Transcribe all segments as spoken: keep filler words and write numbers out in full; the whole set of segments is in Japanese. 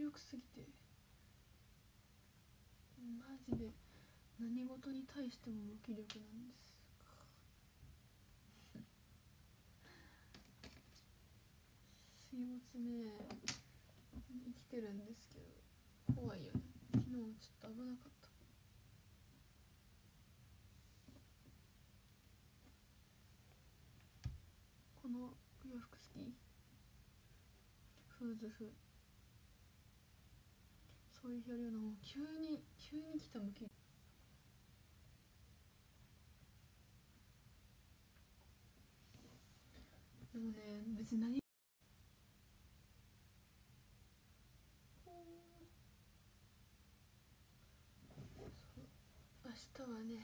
力すぎてマジで何事に対しても無気力なんです。水没ね生きてるんですけど怖いよね。昨日ちょっと危なかった。この洋服好き？フーズフそういう表現のもう急に急に来た無気力。でもね別に何明日はね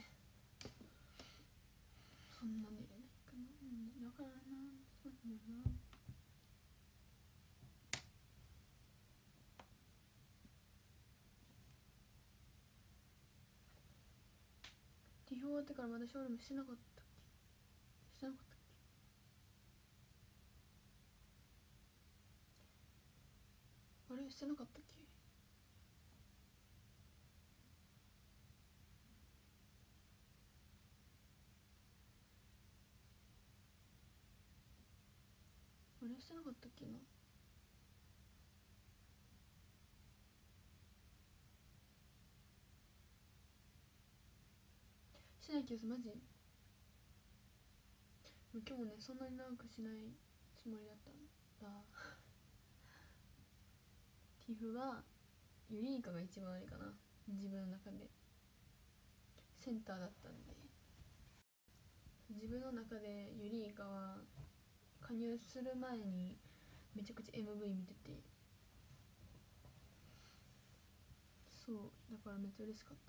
そんな寝れないかな、うん、だからなそうなんだよな。ティフ終わってからまだショールームしてなかったっけ？してなかったっけ？あれしてなかったっけ？あれしてなかったっけな。しない気がするマジ。今日もねそんなに長くしないつもりだったんだ。ティフはユリイカが一番あれかな、自分の中でセンターだったんで。自分の中でユリイカは加入する前にめちゃくちゃ エムブイ 見てて、そうだからめっちゃ嬉しかった。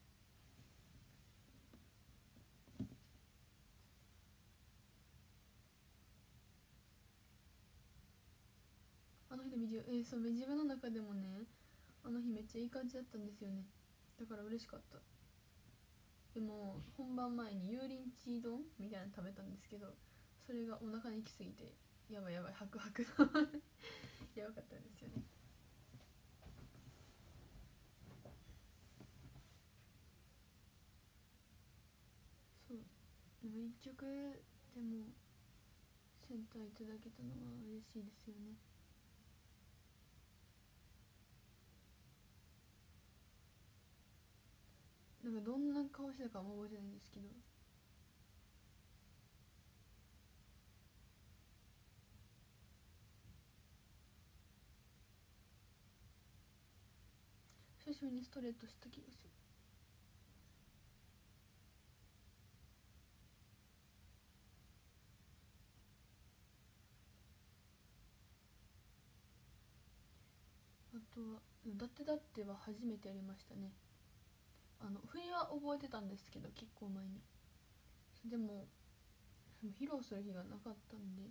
あの日のビデオ、えー、そう自分の中でもねあの日めっちゃいい感じだったんですよね。だから嬉しかった。でも本番前に油淋鶏丼みたいなの食べたんですけど、それがお腹に行き過ぎてやばいやばいハクハクやばかったんですよね。そうでもいっきょくでもセンターいただけたのは嬉しいですよね。なんかどんな顔してたかも覚えてないんですけど、久しぶりにストレートした気がする。あとはだってだっては初めてやりましたね。あの振りは覚えてたんですけど結構前に。でも披露する日がなかったんで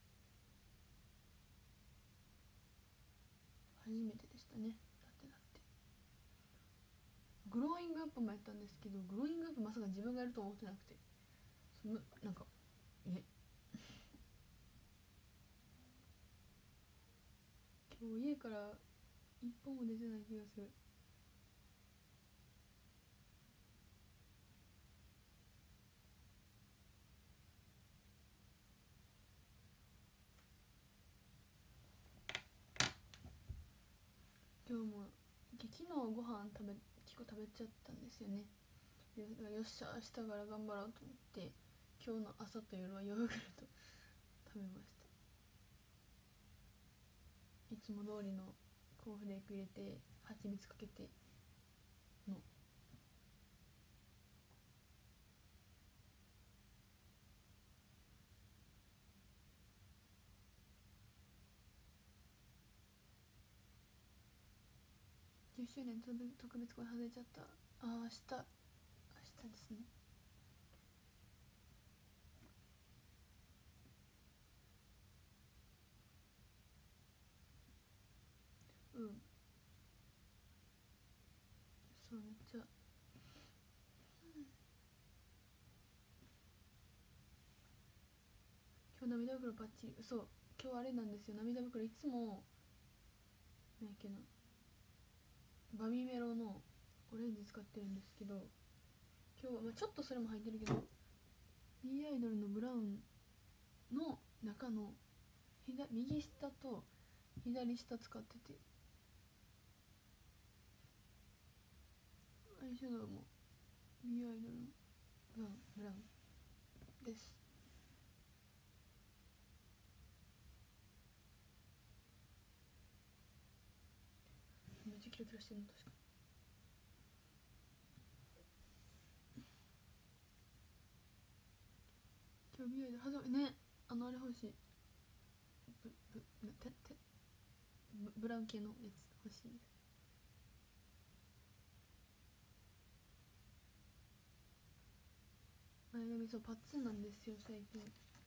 初めてでしたね。だってだってグローイングアップもやったんですけど、グローイングアップまさか自分がやると思ってなくて、そのなんかえ今日家から一歩も出てない気がする。今日も昨日ご飯食べ結構食べちゃったんですよね。でよっしゃ明日から頑張ろうと思って今日の朝と夜はヨーグルト食べました。いつも通りのコーンフレーク入れて蜂蜜かけてのじゅっしゅうねん特別公演外れちゃった。ああ明日明日ですね。うんそうめっちゃ、うん、今日涙袋パッチリ。そう今日あれなんですよ、涙袋いつもなんやっけな、バミメロのオレンジ使ってるんですけど、今日は、まあ、ちょっとそれも入ってるけど B アイドルのブラウンの中の左右下と左下使ってて、アイシャドウも B アイドルのブラウンブラウンです。めっちゃキラキラしてるの確かに。今日 B アイドル初めね、あのあれ欲しい、ブブててブブラウン系のやつ欲しいです。前髪そうパッツンなんですよ最近。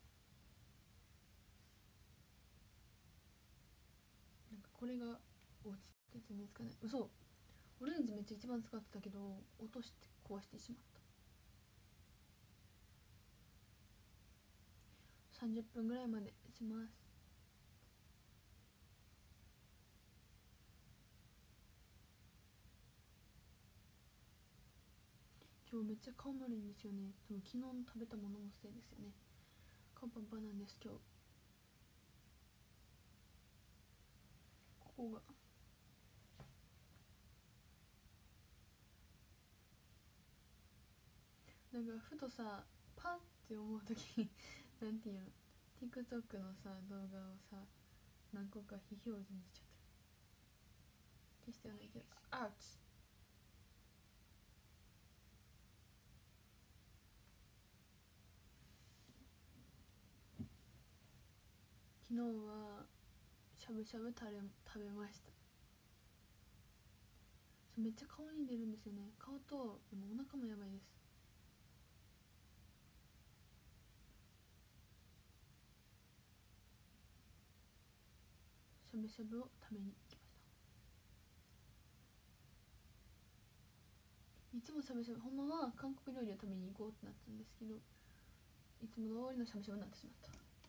なんかこれが落ちて全然つかない。嘘、オレンジめっちゃ一番使ってたけど落として壊してしまった。さんじゅっぷんぐらいまでします。今日めっちゃ顔丸いんですよね。多分昨日の食べたもののせいですよね。顔パンパンなんです今日。ここがなんかふとさパンって思う時になんていうの TikTok のさ動画をさ何個か非表示にしちゃってる。決してはないけどアウチ。昨日はしゃぶしゃぶ食べ食べました。めっちゃ顔に出るんですよね。顔とでもお腹もやばいです。しゃぶしゃぶを食べに行きました。いつもしゃぶしゃぶ、ほんまは韓国料理を食べに行こうってなったんですけど、いつも通りのしゃぶしゃぶになってしまった。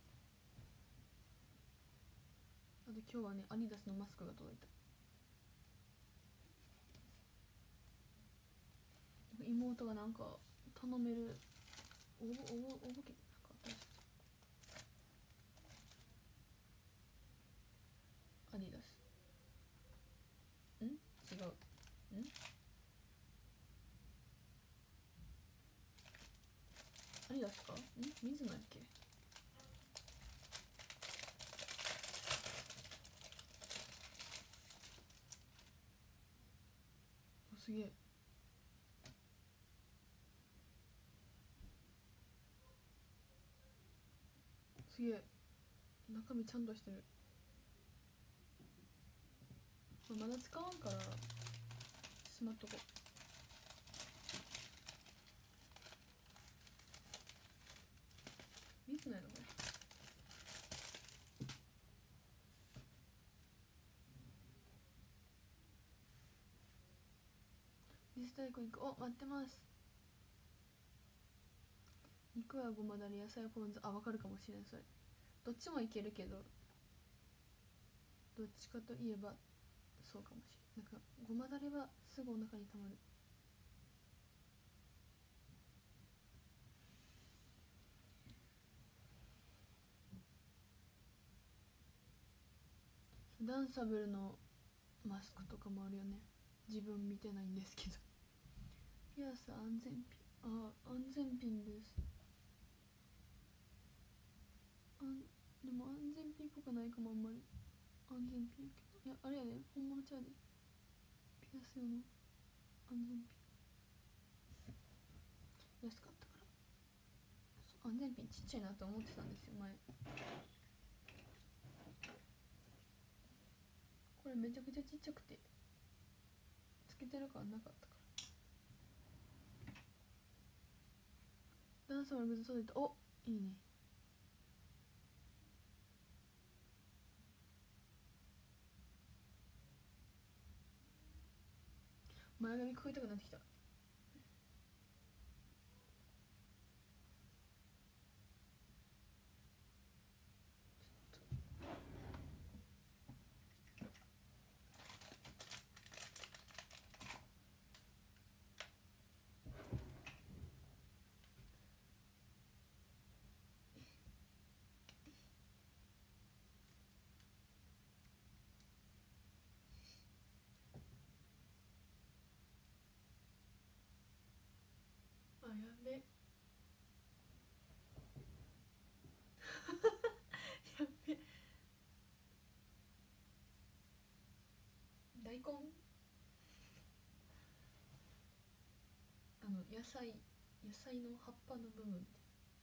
あと今日はねアディダスのマスクが届いた。妹がなんか頼める応募応募応募券なんかあったらしい。アディダスん違うんアディダスかん水野やっけ。すげえすげえ中身ちゃんとしてる。まだ使わんからしまっとこう。水野やろこれ。リストエコ肉、お待ってます。肉はごまだれ、野菜はポン酢。あ、わかるかもしれんそれ。どっちもいけるけどどっちかといえばそうかもしれん。なんかごまだれはすぐお腹にたまる。ダンサブルのマスクとかもあるよね。自分見てないんですけど。ピアス安全ピン、あ、安全ピンです。あんでも安全ピンっぽくないかも。あんまり安全ピンやけど、いやあれやで、本物ちゃうで。ピアス用の安全ピン安かったから。安全ピンちっちゃいなと思ってたんですよ前。これめちゃくちゃちっちゃくてつけてる感なかったから。ダンサーのグッズ届いた。お、いいね。前髪超えたくなってきた。 大根、あの野菜野菜の葉っぱの部分って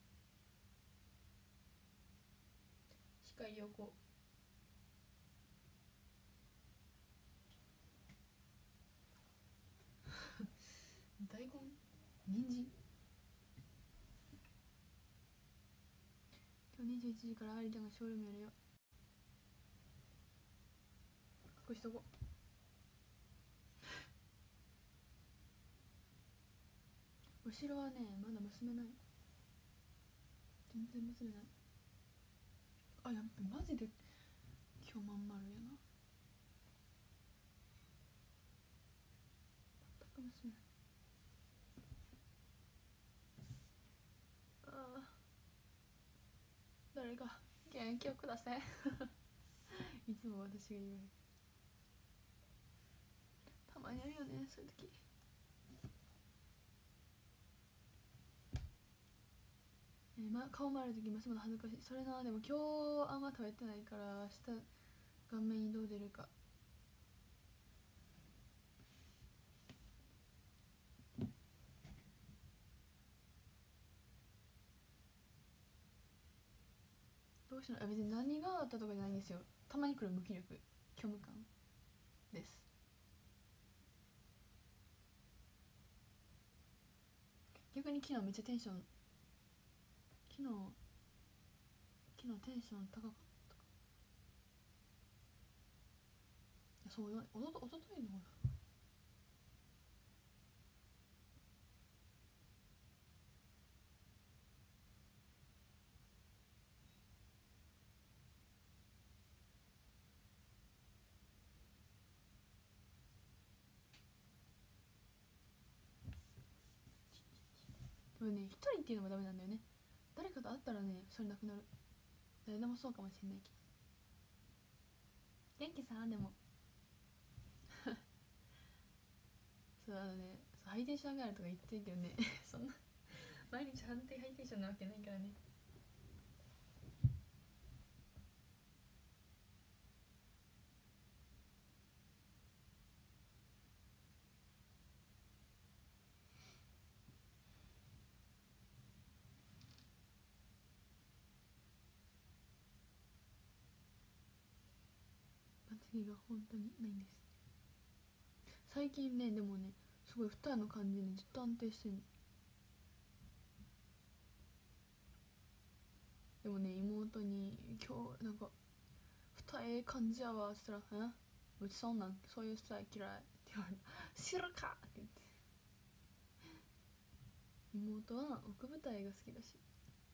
視界横大根、人参。今日にじゅういちじから有田がショールームやるよ。隠しとこう。後ろはねまだ結べない、全然結べない。あ、やっぱマジで今日まん丸やな。全く結べない。ああ、誰か元気をくださいいつも私が言う。たまにあるよねそういう時。えーま、顔回る時ますまだ恥ずかしい。それな、でも今日あんま食べてないから明日顔面にどう出るか。どうしたの。別に何があったとかじゃないんですよ。たまに来る無気力虚無感です。逆に昨日めっちゃテンション昨日昨日テンション高かった。そうよ、おととおとといのほらでもね、一人っていうのもダメなんだよね。誰かと会ったらねそれなくなる。誰でもそうかもしれないけど。元気さんでもそうあのね、ハイテンション上がるとか言ってるけどねそんな毎日判定ハイテンションなわけないからね。祭りが本当にないんです。最近ね、でもねすごい二重の感じでずっと安定してるの。でもね妹に今日なんか二重感じやわって言ったら「えうちそんなんそういうスタイル嫌い」って言われた「知るか!」って言って。妹は奥舞台が好きだし。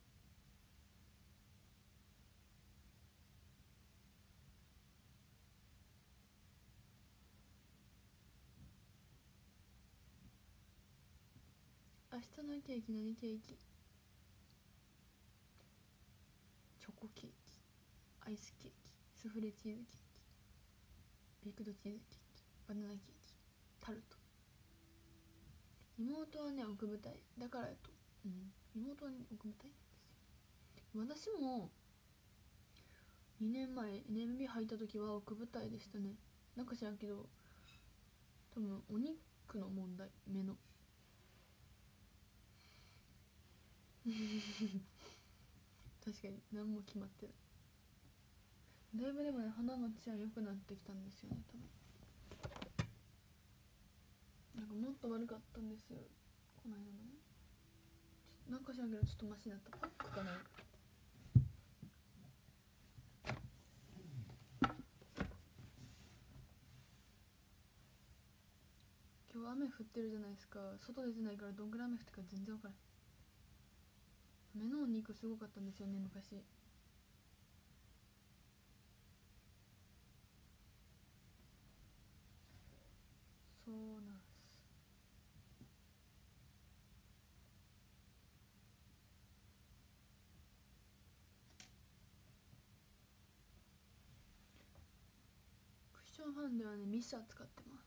明日のケーキ何ケーキ。チョコケーキ、アイスケーキ、スフレチーズケーキ、ビクドチーズケーキ、バナナケーキ、タルト。妹はね奥舞台だからやと、うん、妹は、ね、奥舞台なんですよ。私もにねんまえ エヌエムビー 入った時は奥舞台でしたね。なんか知らんけど多分お肉の問題、目の確かに何も決まってない。だいぶでもね鼻の治安良くなってきたんですよね多分。なんかもっと悪かったんですよこの間のね。なんか知らんけどちょっとマシになった。パックかな。今日雨降ってるじゃないですか。外出てないからどんぐらい雨降ってるか全然分からん。目のお肉すごかったんですよね昔。そうなんす。クッションファンデはねミサ使ってます。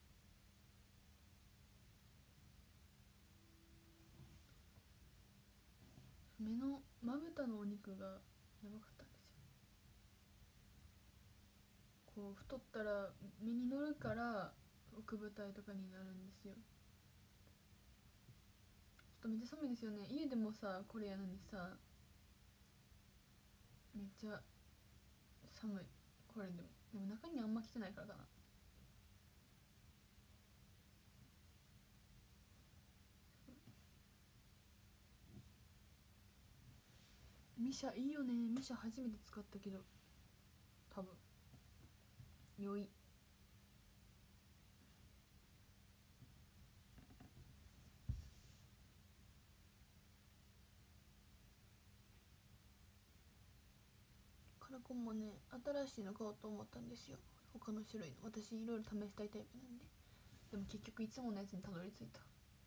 目のまぶたのお肉がやばかったんですよ。 こう太ったら目に乗るから奥二重とかになるんですよ。ちょっとめっちゃ寒いですよね。家でもさこれやのにさめっちゃ寒い。これでもでも中にあんま着てないからかな。ミシャいいよね。ミシャ初めて使ったけど多分良い。カラコンもね新しいの買おうと思ったんですよ。他の種類の私いろいろ試したいタイプなんで。でも結局いつものやつにたどり着いた。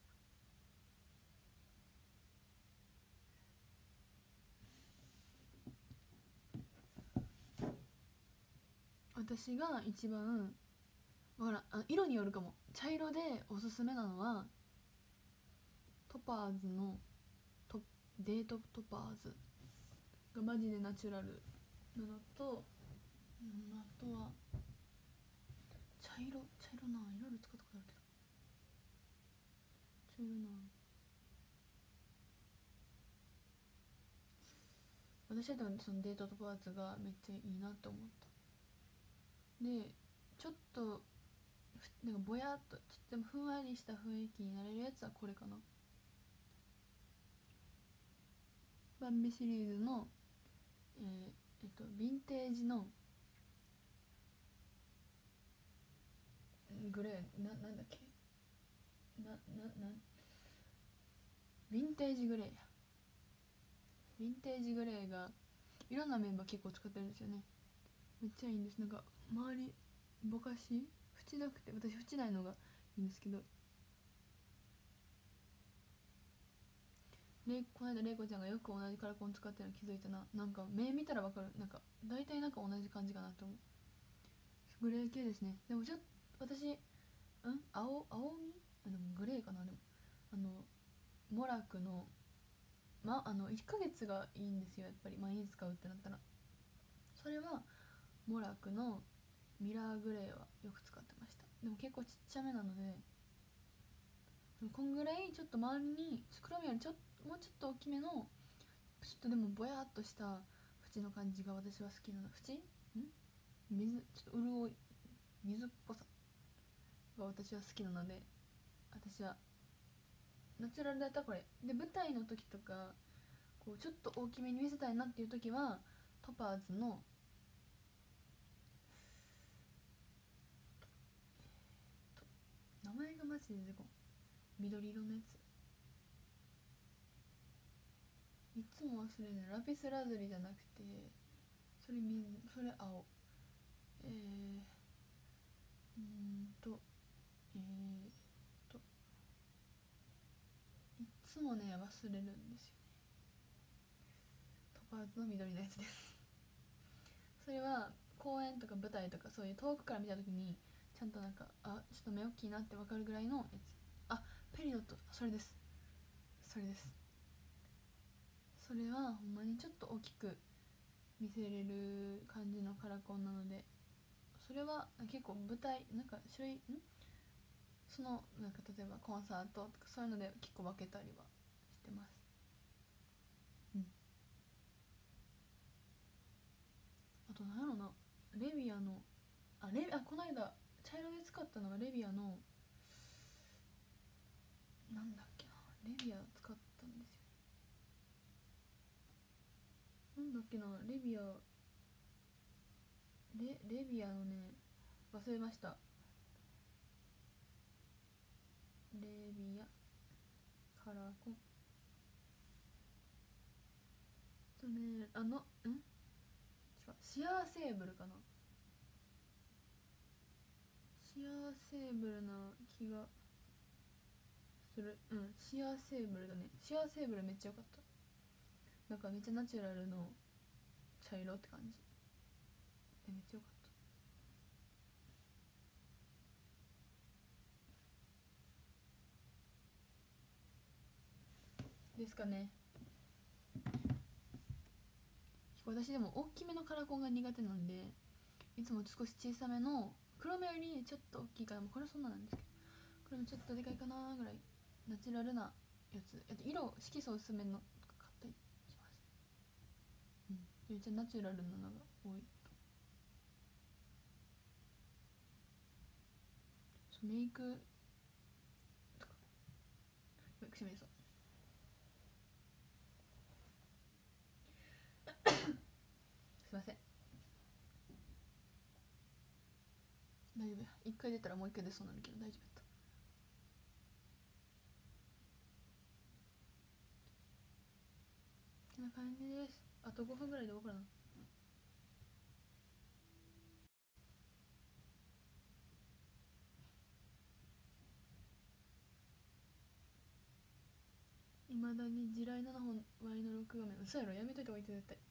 私が一番わからん、あ色によるかも。茶色でおすすめなのはトパーズのトデートトパーズがマジでナチュラルなのと、うん、あとは茶色茶色ないろいろ使ったことあるけど茶色な私はでもそのデートトパーズがめっちゃいいなと思った。でちょっとなんかぼやっとちょっとでもふんわりした雰囲気になれるやつはこれかな。バンビシリーズのえー、えっとヴィンテージのグレーななんだっけなななヴィンテージグレーやヴィンテージグレーがいろんなメンバー結構使ってるんですよね。めっちゃいいんです。なんか周りぼかし縁なくて私縁ないのがいいんですけど、レイこの間レイコちゃんがよく同じカラコン使ってるの気づいたな。なんか目見たらわかる。なんか大体なんか同じ感じかなと思う。グレー系ですね。でもちょっと私うん青青みあでもグレーかな。でもあのモラクのまあのいっかげつがいいんですよやっぱり毎日使うってなったら。それはモラクのミラーグレーはよく使ってました。でも結構ちっちゃめなのでこんぐらいちょっと周りに黒みよりちょもうちょっと大きめのちょっとでもぼやっとした縁の感じが私は好きなの。縁ん水ちょっと潤い水っぽさが私は好きなので私はナチュラルだったらこれで舞台の時とかこうちょっと大きめに見せたいなっていう時はトパーズの名前がマジで出てこん緑色のやついつも忘れるね。ラピスラズリじゃなくてそれみそれ青えー、うんとえー、といつもね忘れるんですよね。トパーズの緑のやつですそれは公演とか舞台とかそういう遠くから見た時にちゃんとなんかあちょっと目大きいなって分かるぐらいのやつ。あペリドットそれですそれですそれはほんまにちょっと大きく見せれる感じのカラコンなのでそれは結構舞台なんか種類んそのなんか例えばコンサートとかそういうので結構分けたりはしてます。うんあとなんやろなレビアのあレビあこの間茶色で使ったのがレビアのなんだっけなレビア使ったんですよ。なんだっけなレビアレレビアのね忘れました。レビアカラコンとねあのん違うシアーセーブルかな。シアーセーブルな気がする。うんシアーセーブルだね。シアーセーブルめっちゃ良かった。なんかめっちゃナチュラルの茶色って感じでめっちゃ良かったですかね。私でも大きめのカラコンが苦手なんでいつも少し小さめの黒目よりちょっと大きいから、これはそんななんですけど、これもちょっとでかいかなぐらいナチュラルなやつ。色色素薄めのとか買ったりします。うん、めっちゃナチュラルなのが多い。メイクとかメイクしめそうすいません、大丈夫や。一回出たらもう一回出そうなんだけど大丈夫やった。こんな感じです。あとごふんぐらいで終わるかな。いまだに地雷ななほん Y の録画面。嘘やろ、やめといた方がいいって絶対。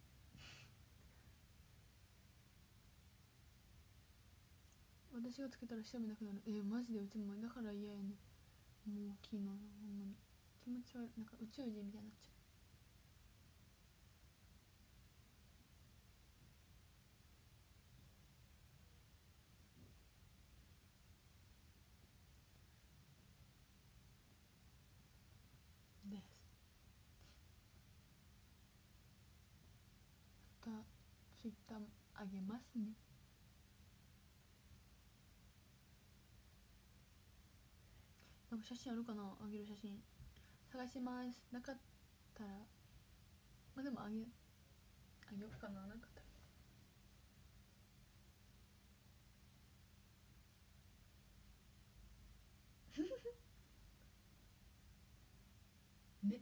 私がつけたら下見なくなる。えー、マジでうちもだから嫌やね。もう昨日のほんまに気持ち悪い。なんか宇宙人みたいになっちゃうです。またツイッターあげますね。なんか写真あるかな、あげる写真探します。なかったらまあでもあげあげようかな。なかったらね。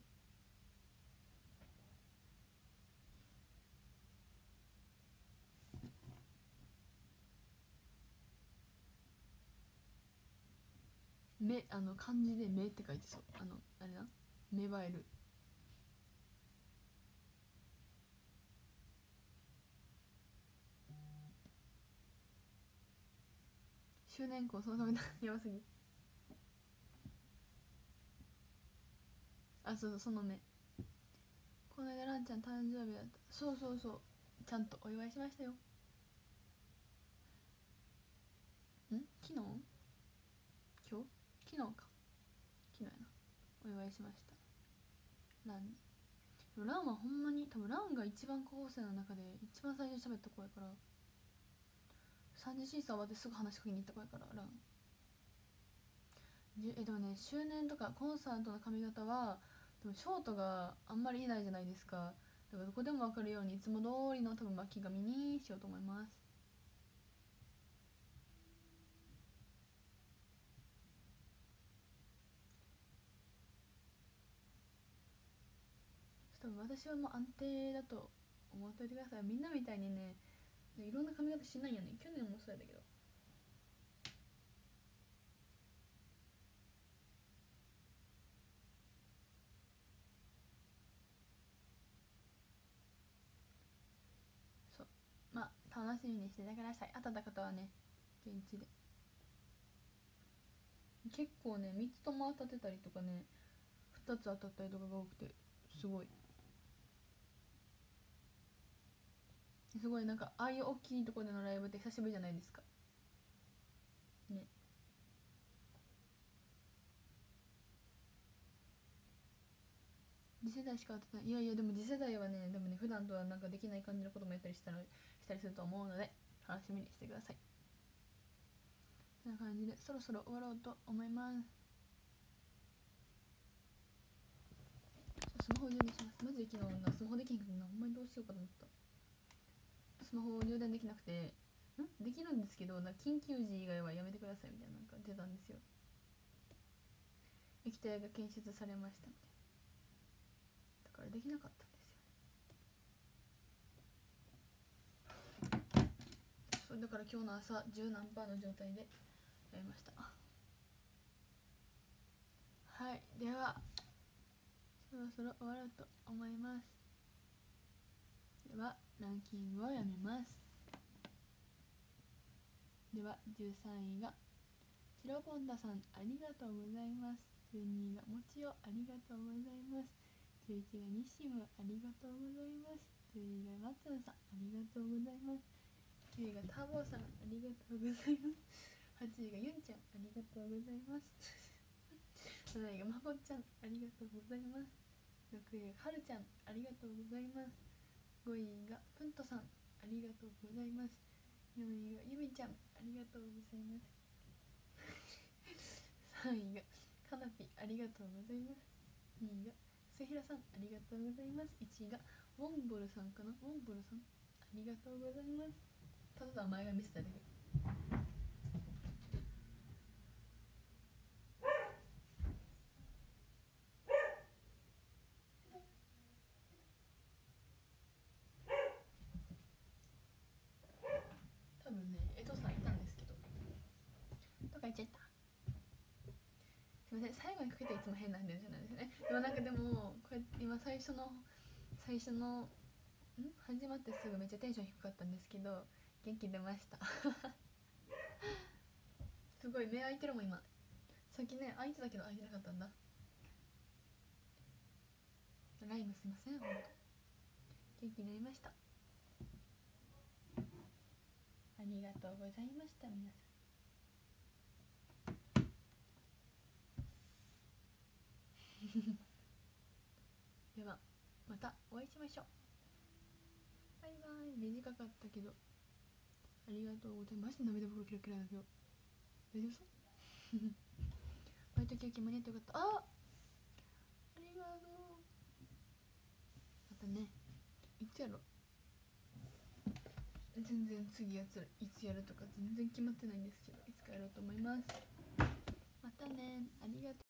目、あの漢字で目って書いてそう。あのあれな、芽生える。周年校そのためだやばすぎ。あ、そうそう、その目。この間ランちゃん誕生日だった。そうそうそう、ちゃんとお祝いしましたよ。ん昨日今日昨日か、昨日やな。お祝いしましたランに。でもランはほんまに多分ランが一番高校生の中で一番最初に喋った子やから、三次審査終わってすぐ話しかけに行った子やからラン。えでもね、周年とかコンサートの髪型はでもショートがあんまりいないじゃないですか。だからどこでも分かるようにいつも通りの多分巻き髪にしようと思います。多分私はもう安定だと思っといてください。みんなみたいにねいろんな髪型しないよね。去年もそうやったけど。そう、まあ楽しみにしててください。当たった方はね現地で。結構ねみっつとも当たってたりとかね、ふたつ当たったりとかが多くてすごいすごい。なんかああいう大きいところでのライブって久しぶりじゃないですかね。次世代しか当てない。いやいやでも次世代はねでもね普段とはなんかできない感じのこともやったりしたらしたりすると思うので楽しみにしてください。そんな感じでそろそろ終わろうと思います。スマホ充電します。マジで昨日なスマホできんかったな。ほんまにどうしようかと思った。スマホを充電できなくて、んできるんですけどなんか緊急時以外はやめてくださいみたいななんか出たんですよ。液体が検出されましたみたいな。だからできなかったんですよ。そうだから今日の朝十何パーの状態でやりました。はい、ではそろそろ終わろうと思います。ではランキングをやめます。ではじゅうさんいがチロポンダさんありがとうございます。じゅうにいがもちおありがとうございます。じゅういちがニシムありがとうございます。じゅうにいがマッツンさんありがとうございます。 きゅういがターボーさん、ありがとうございます。はちいがユンちゃん、ありがとうございます。なないがまほちゃん、ありがとうございます。ろくいがはるちゃん、ありがとうございます。ごいがプントさん、ありがとうございます。よんいがゆみちゃん、ありがとうございます。さんいがかなぴ、ありがとうございます。にいがすひらさん、ありがとうございます。いちいがウォンボルさんかな、ウォンボルさん、ありがとうございます。ただ名前が見せただけ。多分ね、江戸さんいたんですけどとか言っちゃった。すみません、最後にかけていつも変な感じなんですね。でもなんかでもこれ今最初の最初のん始まってすぐめっちゃテンション低かったんですけど元気出ましたすごい目開いてるもん今。さっきね開いてたけど開いてなかったんだ。ライムすいません、ほんと元気になりました。ありがとうございました皆さん。ではまたお会いしましょう。バイバイ。短かったけどありがとうございます。マジで涙袋キラキラだけど大丈夫そうバイト休憩間に合ってよかった。あ、ありがとう。またね、いつやろ。全然次やつらいつやるとか全然決まってないんですけど、いつかやろうと思います。またね、ありがとう。